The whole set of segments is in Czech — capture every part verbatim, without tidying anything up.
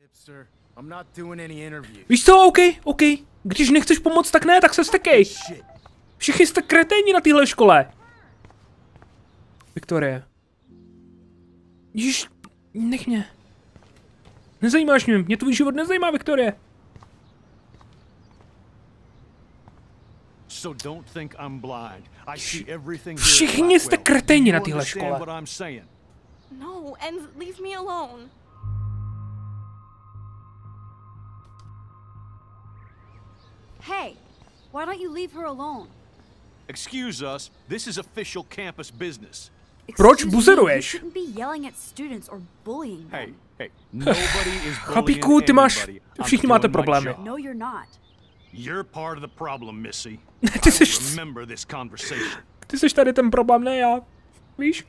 Víš co, OK, OK. Když nechceš pomoct, tak ne, tak se stekej. Všichni jste kreténi na téhle škole. Viktorie. Ježiš, nech mě. Nezajímáš mě, mě tvůj život nezajímá, Viktorie. Všichni jste kreténi na téhle škole. No, and leave me alone. Hey, why don't you leave her alone? Excuse us, this is official campus business. Proč buzeruješ? You shouldn't be yelling at students or bullying them. Hey, hey, nobody is bullying Chlapíku, ty máš, anybody. všichni I'm máte doing my problémy. job. No, you're not. You're part of the problem, Missy. Ty I will jsi, remember this conversation. ty jsi tady ten problém, ne já. Víš?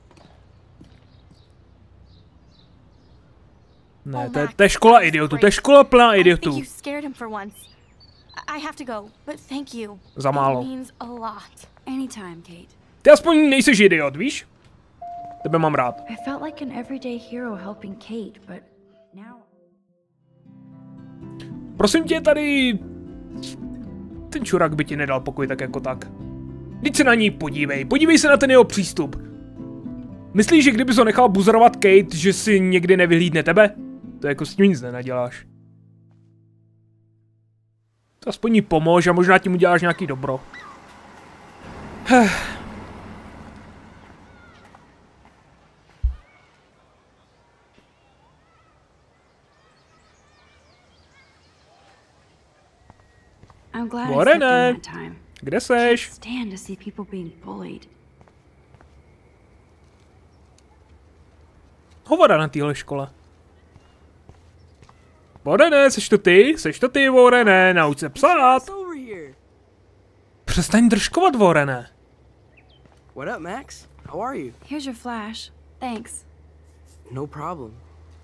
Ne, to je, to je škola idiotů, to je škola plná I think idiotů. you scared him for once. I have to go, but thank you. Za málo. It means a lot. Anytime, Kate. Ty aspoň nejseš idiot, víš? Tebe mám rád. I felt like an everyday hero helping Kate, but now... Prosím tě, tady... Ten čurák by ti nedal pokoj tak jako tak. Vždyť se na ní podívej, podívej se na ten jeho přístup. Myslíš, že kdybys ho nechal buzerovat Kate, že si někdy nevyhlídne tebe? To jako s tím nic nenaděláš. To aspoň jí pomož a možná tím uděláš nějaký dobro. I'm glad I Warren, stepped in that time. Kde seš? Can't stand to see people being bullied. Hovada na téhle škole. Warrene, seš to ty? Seš to ty, Warrene, nauč se psát. Přestaň držkovat, Warrene. What up, Max? How are you? Here's your flash. Thanks. No problem.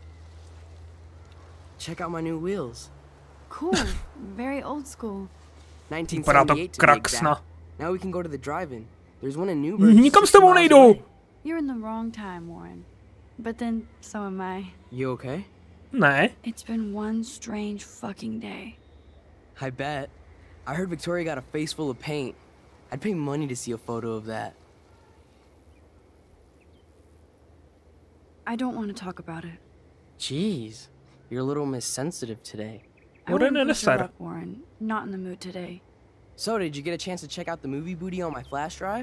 Check out my new wheels. Cool. Very old school. nineteen Vypadá to seventy-eight to be exact. kraksna. Now we can go to the drive-in. There's one in Newburgh. Nikam s sixty tebou miles nejdu. away. You're in the wrong time, Warren. But then, so am I. You okay? Ne. It's been one strange fucking day. I bet. I heard Victoria got a face full of paint. I'd pay money to see a photo of that. I don't want to talk about it. Jeez, you're a little Miss Sensitive today. I Warren wouldn't and push her Sarah. up, Warren. Not in the mood today. So, did you get a chance to check out the movie booty on my flash drive?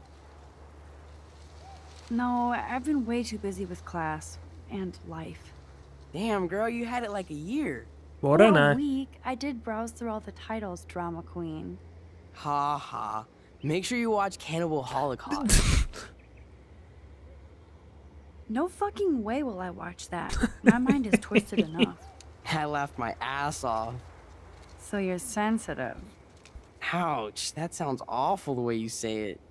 No, I've been way too busy with class and life. Damn, girl, you had it like a year. For a Warrene. week, I did browse through all the titles, drama queen. Ha ha. Make sure you watch Cannibal Holocaust. No fucking way will I watch that. My mind is twisted enough. I laughed my ass off. So you're sensitive. Ouch, that sounds awful the way you say it.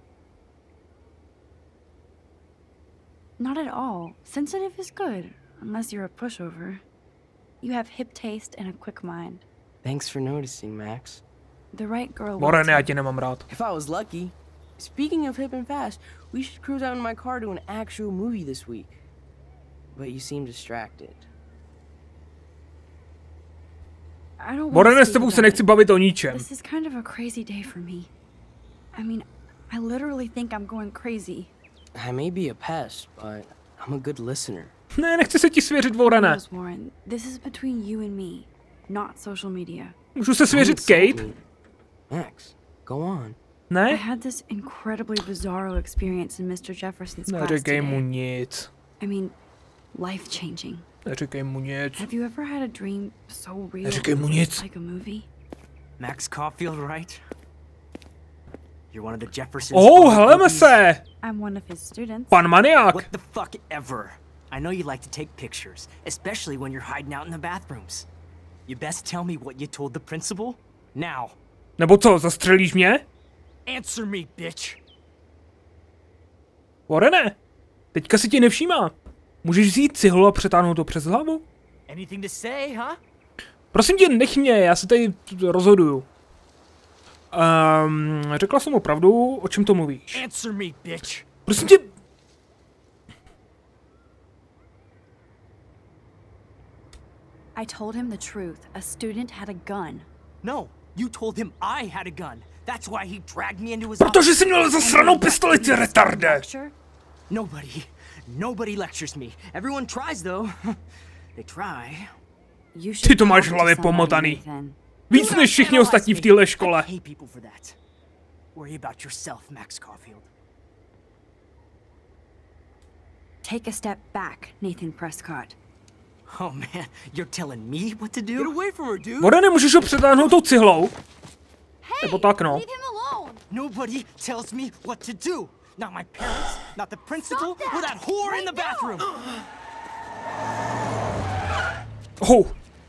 Not at all. Sensitive is good, unless you're a pushover. You have hip taste and a quick mind. Thanks for noticing, Max. The right girl will Warrene, já take- tě nemám rád. If I was lucky. Speaking of hip and fast, we should cruise out in my car to an actual movie this week. But you seem distracted. I don't Warrene, want s to tebou speak se about nechci it. bavit o ničem. This is kind of a crazy day for me. I mean, I literally think I'm going crazy. I may be a pest, but I'm a good listener. Ne, nechci se ti svěřit, Warrene. Knows, Warren, this is between you and me, not social media. Můžu se svěřit Don't insult Kate? me. Max, go on. I Ne? had this incredibly bizarro experience in Mister Jefferson's class Neříkej mu today. nic. I mean, life-changing. Neříkej mu nic. Have you ever had a dream so real Neříkej mu it's nic. like a movie? Max Caulfield, right? You're one of the Jeffersons. Oh, heleme se! I'm one of his students. Pan maniák. What the fuck ever. I know you like to take pictures, especially when you're hiding out in the bathrooms. You best tell me what you told the principal now. Nebo co, zastřelíš mě? Answer me, bitch. Warrene, teďka si tě nevšímá. Můžeš vzít cihlu a přetáhnout to přes hlavu? Anything to say, huh? Prosím tě, nech mě, já se tady rozhoduju. Um, řekla jsem mu pravdu, o čem to mluvíš? Answer me, bitch. Prosím tě... I told him the truth. A student had a gun. No, you told him I had a gun. That's why he dragged me into his Protože jsi měl zasranou pistoli, ty retarde! Lecture? Nobody, nobody lectures me. Everyone tries though. They try. You Ty to máš v hlavě pomotaný. Víc než všichni ostatní v téhle škole. I hate people for that. Worry about yourself, Max Caulfield. Take a step back, Nathan Prescott. Oh man, you're telling me what to do? Get away from her, dude! Vore, nemůžeš ho přetáhnout tou cihlou? Nebo tak, no. Leave him alone. Nobody tells me what to do. Not my parents, not the principal, or that whore in the bathroom. Oh,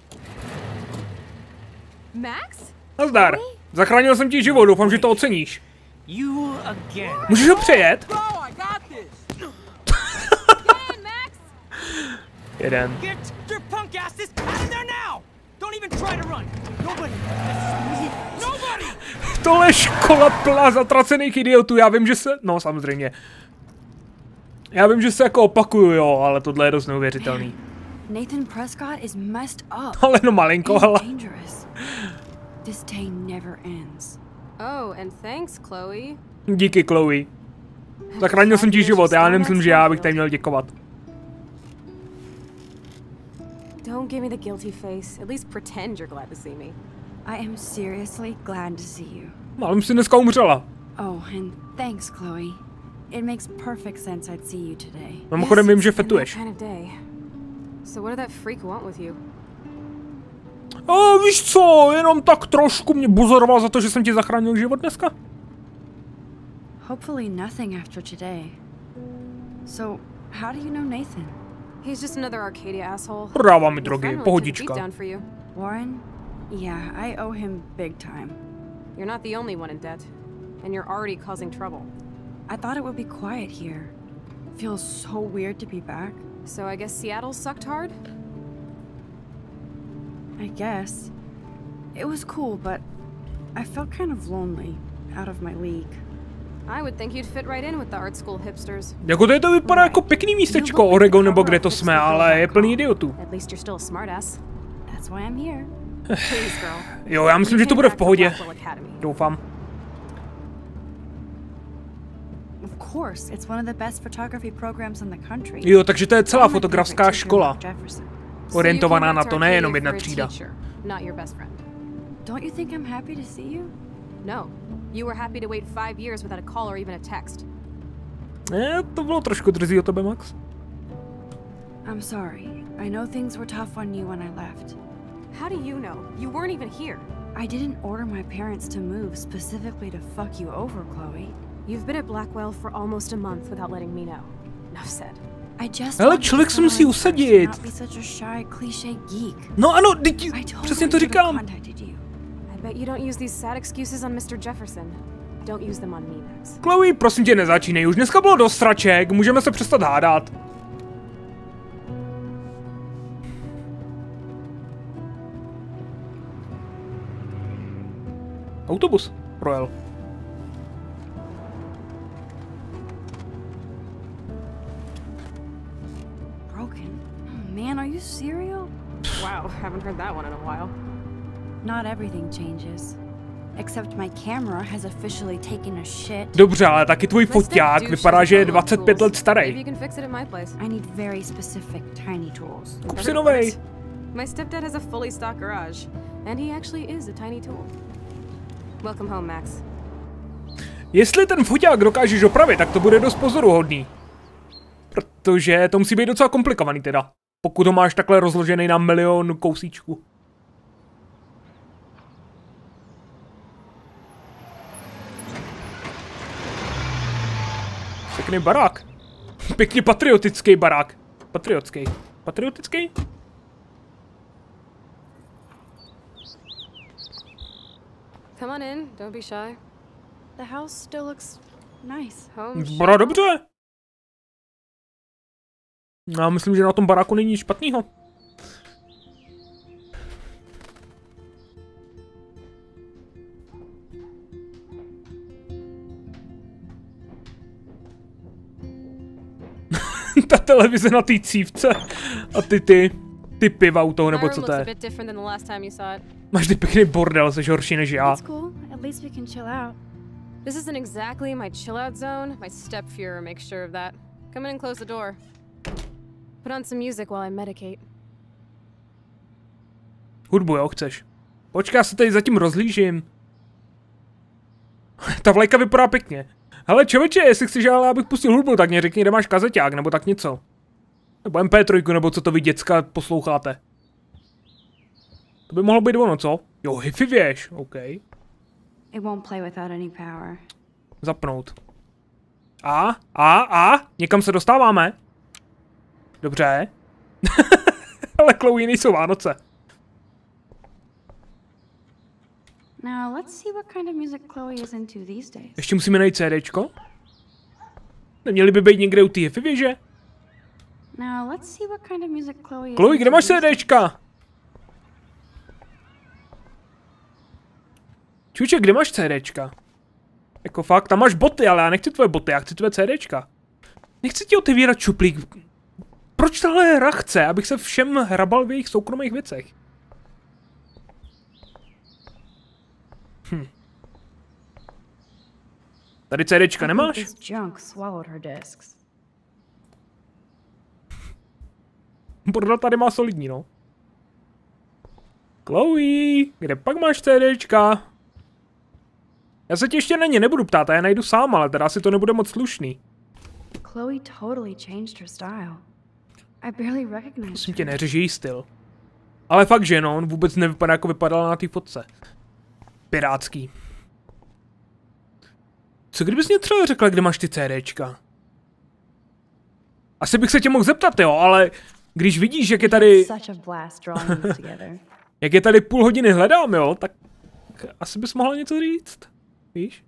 Max? nazdar. Zachránil jsem ti život, doufám, že to oceníš. You again. Můžeš ho přejet? Bro, I got this! Get in, Max! Jeden. Get your punk asses out of there now! Don't even try to run. Nobody. Nobody. Tohle je škola plná zatracených idiotů, já vím, že se... No, samozřejmě. Já vím, že se jako opakuju, jo, ale tohle je dost neuvěřitelný. Nathan Prescott is messed up. Ale no malinko, and ale... dangerous. This day never ends. Oh, and thanks, Chloe. Díky, Chloe. Zachránil jsem ti život, já nemyslím, že já bych tady měl děkovat. Don't give me the guilty face. At least pretend you're glad to see me. I am seriously glad to see you. Málem si dneska umřela. Oh, and thanks, Chloe. It makes perfect sense I'd see you today. Mimochodem vím, že It's been that fetuješ. kind of day. So what did that freak want with you? A víš co, jenom tak trošku mě buzoroval za to, že jsem ti zachránil život dneska. Hopefully nothing after today. So, how do you know Nathan? He's just another Arcadia asshole. Prodává mi Your drogy, friend really took a beat pohodička. down for you. Warren? Yeah, I owe him big time. You're not the only one in debt, and you're already causing trouble. I thought it would be quiet here. Feels so weird to be back. So I guess Seattle sucked hard? I guess. It was cool, but I felt kind of lonely, out of my league. I would think you'd fit right in with the art school hipsters. Jako tady to vypadá jako pěkný místečko, Oregon nebo kde to jsme, ale je plný idiotů. At least you're still a smartass. That's why I'm here. Please, girl. Jo, já myslím, že to bude v pohodě. Doufám. Of course, it's one of the best photography programs in the country. Jo, takže to je celá I'm a fotografská favorite teacher, škola. Mark Jefferson. Orientovaná na to, nejenom jedna třída. Not your best friend. Don't you think I'm happy to see you? No. You were happy to wait five years without a call or even a text. Ne, to bylo trošku drzí o tebe, Max. I'm sorry. I know things were tough on you when I left. How do you know? You weren't even here. I didn't order my parents to move specifically to fuck you over, Chloe. You've been at Blackwell for almost a month without letting me know. Enough said. I just Ale wanted člověk to se musí know first and usadit. not be such a shy, cliché geek. No ano, teď I totally přesně to could have říkám. contacted you. I bet you don't use these sad excuses on mister Jefferson. Don't use them on me, Max. Chloe, prosím tě, nezačínej. Už dneska bylo dost sraček, můžeme se přestat hádat. Autobus projel. Broken. Oh, man, are you serial? Wow, haven't heard that one in a while. Not everything changes. Except my camera has officially taken a shit. Dobře, ale taky tvůj foťák vypadá, že je dvacet pět let Maybe starý. you can fix it at my place. I need very specific tiny tools. Kup si novej. My stepdad has a fully stocked garage, and he actually is a tiny tool. Welcome home, Max. Jestli ten foťák dokážeš opravit, tak to bude dost pozoruhodný. Protože to musí být docela komplikovaný teda. Pokud ho máš takhle rozložený na milion kousíčků. Pěkný barák. Pěkně patriotický barák. Patriotský. Patriotický? Come on in, don't be shy. The house still looks nice. Home. Vypadá dobře. Já myslím, že na tom baráku není nic špatného. Ta televize na té cívce a ty ty, ty piva u toho, My nebo room co to looks a je. bit different than the last time you saw it. Máš ty pěkný bordel, jsi horší než já. That's cool. At least we can chill out. This isn't exactly my chill out zone. My stepfuhrer makes sure of that. Come in and close the door. Put on some music while I medicate. Hudbu, jo, chceš. Počkej, já se tady zatím rozhlížím. Ta vlajka vypadá pěkně. Hele, čověče, jestli chceš, ale abych pustil hudbu, tak mě řekni, kde máš kazeťák, nebo tak něco. Nebo em pé tři, nebo co to vy děcka posloucháte. To by mohlo být ono, co? Jo, hi-fi věž, OK. It won't play without any power. Zapnout. A, a, a, někam se dostáváme. Dobře. Ale Chloe, nejsou Vánoce. Now, let's see what kind of music Chloe is into these days. Ještě musíme najít CDčko? Neměli by být někde u té hi-fi věže? Now, let's see what kind of music Chloe is Chloe, kde into máš these days. CDčka? Čuče, kde máš CDčka? Jako fakt, tam máš boty, ale já nechci tvoje boty, já chci tvoje CDčka. Nechci ti otevírat šuplík. Proč tahle hra chce, abych se všem hrabal v jejich soukromých věcech? Hm. Tady CDčka I think nemáš? This junk swallowed her discs. Bordel tady má solidní, no. Chloe, kde pak máš CDčka? Já se tě ještě na ně nebudu ptát, a já najdu sám, ale teda asi to nebude moc slušný. Chloe totally changed her style. I barely recognized Musím her. tě neřeš její styl. Ale fakt, že no, on vůbec nevypadá, jako vypadala na té fotce. Pirátský. Co kdybys mě třeba řekla, kde máš ty CDčka? Asi bych se tě mohl zeptat, jo, ale když vidíš, jak je tady, Such a blast drawing these together. jak je tady půl hodiny hledám, jo, tak asi bys mohla něco říct. Víš?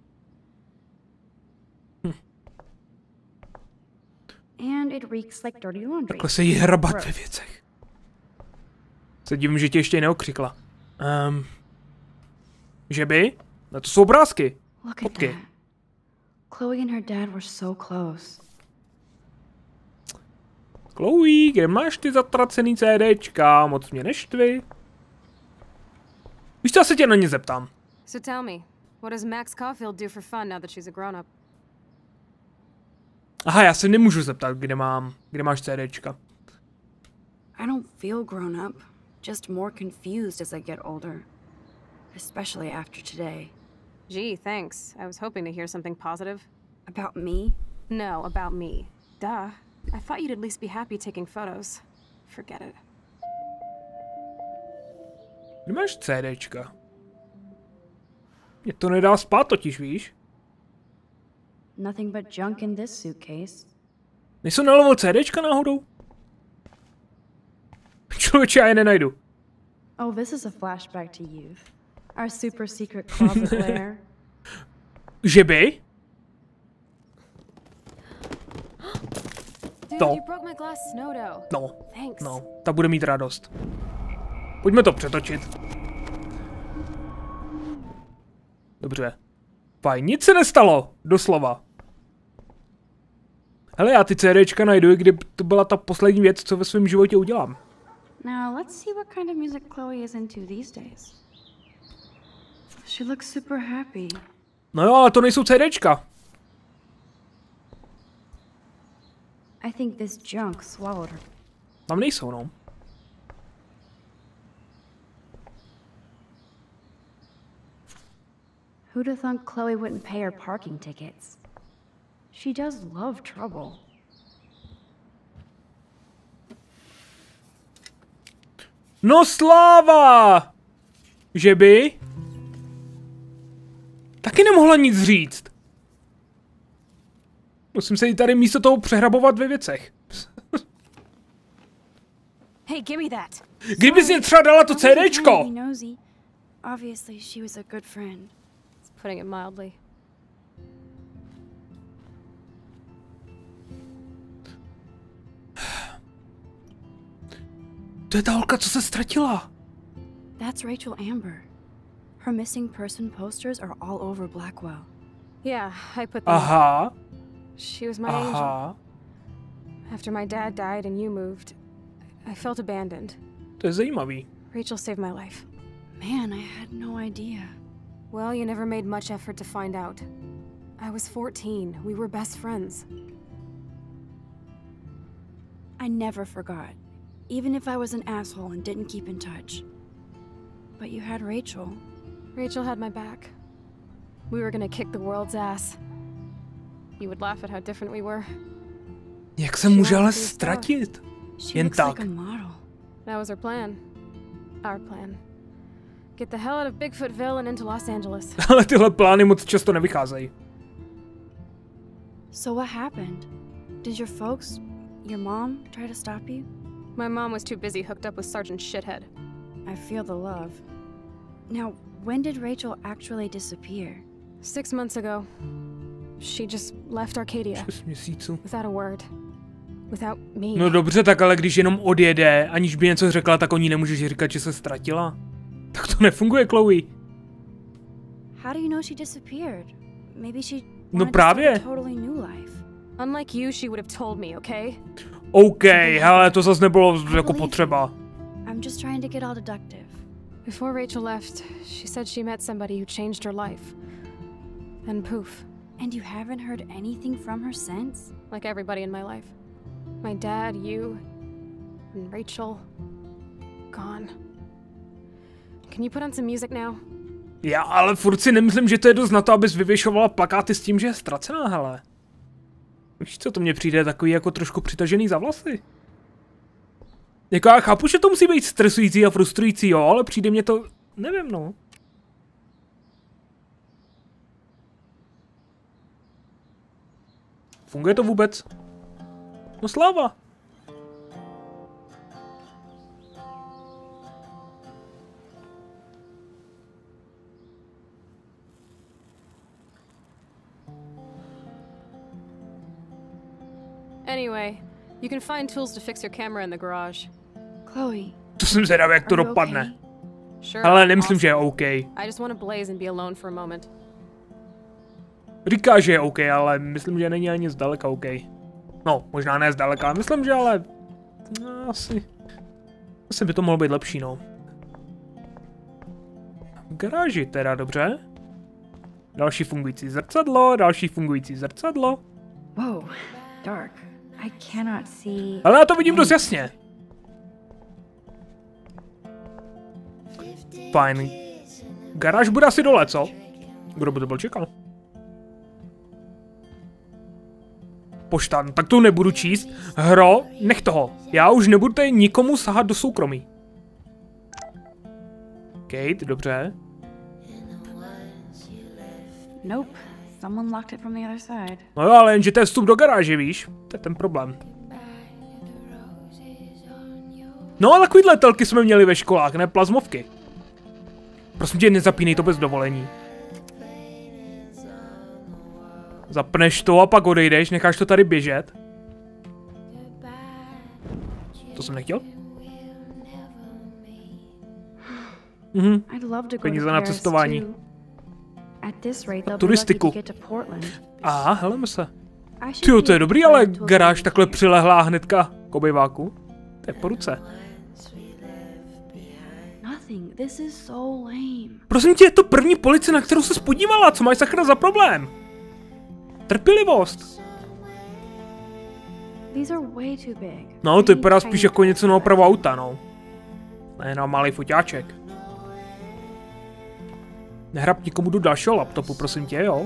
And it reeks like dirty laundry. Takhle se jí hrabat Gross. ve věcech. Se divím, že tě ještě neokřikla. Um, že by? No to jsou obrázky. Look at Fotky. that. Chloe and her dad were so close. Chloe, kde máš ty zatracený CDčka? Moc mě neštvi. Víš co, já se tě na ně zeptám. So tell me, what does Max Caulfield do for fun now that she's a grown-up? Aha, já se nemůžu zeptat, kde mám, kde máš CDčka. I don't feel grown up, just more confused as I get older. Especially after today. Gee, thanks. I was hoping to hear something positive. About me? No, about me. Duh. I thought you'd at least be happy taking photos. Forget it. Kde máš CDčka? Mě to nedá spát totiž, víš? Nothing but junk in this suitcase. Nejsou na level CDčka náhodou? Člověče, já je nenajdu. Oh, this is a flashback to youth. Our super secret closet lair. Že by? Dude, No. you broke my glass snow dough. No, Thanks. no, ta bude mít radost. Pojďme to přetočit. Dobře. Fajn, nic se nestalo, doslova. Hele, já ty CDčka najdu, i kdy to byla ta poslední věc, co ve svém životě udělám. Now, let's see what kind of music Chloe is into these days. She looks super happy. No jo, ale to nejsou CDčka. I think this junk swallowed her. Tam nejsou, no. Who'd have thought Chloe wouldn't pay her parking tickets? She does love trouble. No sláva! Že by? Taky nemohla nic říct. Musím se jí tady místo toho přehrabovat ve věcech. Hey, give me that. Kdybys mě třeba dala to I wasn't trying to CDčko! be nosy. Obviously, she was a good friend. It's putting it mildly. To je ta holka, co se ztratila. That's Rachel Amber. Her missing person posters are all over Blackwell. Yeah, I put them. Aha, She was my angel. aha. After my dad died and you moved, I felt abandoned. To je zajímavý. Rachel saved my life. Man, I had no idea. Well, you never made much effort to find out. I was fourteen. We were best friends. I never forgot, even if I was an asshole and didn't keep in touch. But you had Rachel. Rachel had my back. We were gonna kick the world's ass. You would laugh at how different we were. Jak se může ale ztratit? She Jen looks tak. like a model. That was her plan. Our plan. Get the hell out of Bigfootville and into Los Angeles. Ale tyhle plány moc často nevycházejí. So what happened? Did your folks, your mom, try to stop you? My mom was too busy hooked up with Sergeant Shithead. I feel the love. Now, when did Rachel actually disappear? Six months ago. She just left Arcadia. Šest měsíců. Without a word. Without me. No dobře, tak ale když jenom odjede, aniž by něco řekla, tak o ní nemůžeš říkat, že se ztratila. Tak to nefunguje, Chloe. How do you know she disappeared? Maybe she No wanted to právě. start a totally new life. Unlike you, she would have told me, okay? OK, hele, to zase nebylo jako potřeba. I'm just trying to get all deductive. Before Rachel left, she said she met somebody who changed her life. Then poof. And you haven't heard anything from her since? Like everybody in my life. My dad, you, and Rachel. Gone. Can you put on some music now? Já ale furt si nemyslím, že to je dost na to, abys vyvěšovala plakáty s tím, že je ztracená, hele. Víš co, to mně přijde takový jako trošku přitažený za vlasy. Jako já chápu, že to musí být stresující a frustrující, jo, ale přijde mně to, nevím, no. Funguje to vůbec? No sláva. Anyway, you can find tools to fix your camera in the garage. Chloe. To jsem zvědavý, jak to Are you dopadne. okay? Sure. Ale nemyslím, awesome. že je OK. I just want to blaze and be alone for a moment. Říká, že je OK, ale myslím, že není ani zdaleka OK. No, možná ne zdaleka, ale myslím, že ale... No, asi... Asi by to mohlo být lepší, no. V garáži teda, dobře. Další fungující zrcadlo, další fungující zrcadlo. Whoa, dark. I cannot see. Ale já to vidím dost jasně. Fajn. Garáž bude asi dole, co? Kdo by to byl čekal? Pošta, no tak to nebudu číst. Hro, nech toho. Já už nebudu tady nikomu sahat do soukromí. Kate, dobře. Nope. Someone locked it from the other side. No jo, ale jenže to je vstup do garáže, víš? To je ten problém. No a takovýhle telky jsme měli ve školách, ne plazmovky. Prosím tě, nezapínej to bez dovolení. Zapneš to a pak odejdeš, necháš to tady běžet. To jsem nechtěl. Mhm. I'd love to go Peníze to na Paris cestování. too. At this rate, they'll be Turistiku. lucky to get to Portland. Aha, heleme se. I should Tyjo, be to je able dobrý, to ale find tools garáž to takhle make přilehlá hnedka k obejváku. To je po ruce. Nothing. This is so lame. Prosím tě, je to první policie, na kterou se spodívala. Co máš sakra za problém? Trpělivost. These are way too big. No, to I vypadá need spíš tiny jako něco na opravu auta, no. Ne, na malý foťáček. Nehrab nikomu do dalšího laptopu, prosím tě, jo?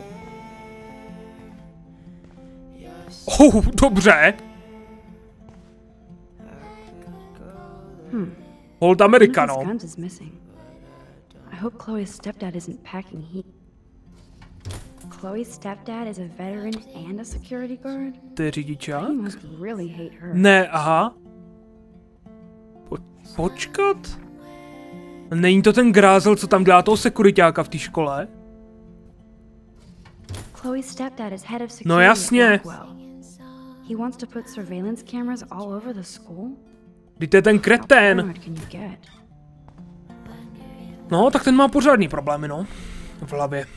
Oh, dobře. Hmm. Hold One America, of his no. guns is missing. I hope Chloe's stepdad isn't packing heat. Chloe's stepdad is a veteran and a security guard? To je řidičák? He must really hate her. Ne, aha. Po, počkat. Není to ten grázel, co tam dělá toho sekuriťáka v té škole? Chloe's stepdad is head of security No jasně. at Blackwell. He wants to put surveillance cameras all over the school? Kdy to je ten How kretén. paranoid can you get? No, tak ten má pořádný problémy, no. V hlavě.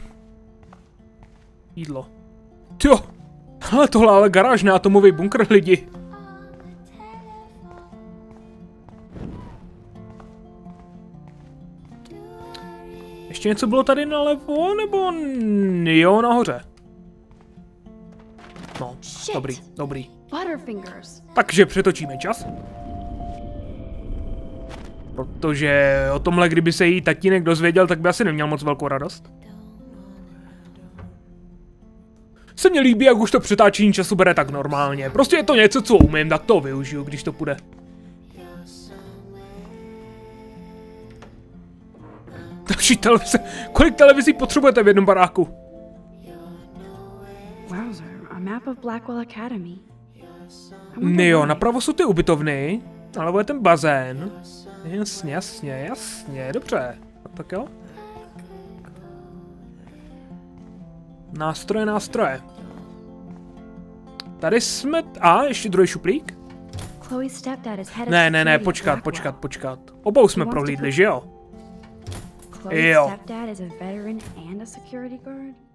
Jídlo. Tjo. Hele, tohle ale garáž, ne atomový bunkr, lidi. Ještě něco bylo tady nalevo, nebo jo, nahoře? No, dobrý, dobrý. Butterfingers. Takže přetočíme čas. Protože o tomhle, kdyby se jí tatínek dozvěděl, tak by asi neměl moc velkou radost. Se mně líbí, jak už to přetáčení času bere tak normálně. Prostě je to něco, co umím, tak to využiju, když to půjde. Takže televize. Kolik televizí potřebujete v jednom baráku? Wowzer, a map of Blackwell Academy. Jo, napravo jsou ty ubytovny, nalevo je ten bazén. Jasně, jasně, jasně, dobře. Tak jo. Nástroje, nástroje. Tady jsme... A, ještě druhý šuplík? Ne, ne, ne, počkat, počkat, počkat. Obou jsme prohlídli, že jo? Jo.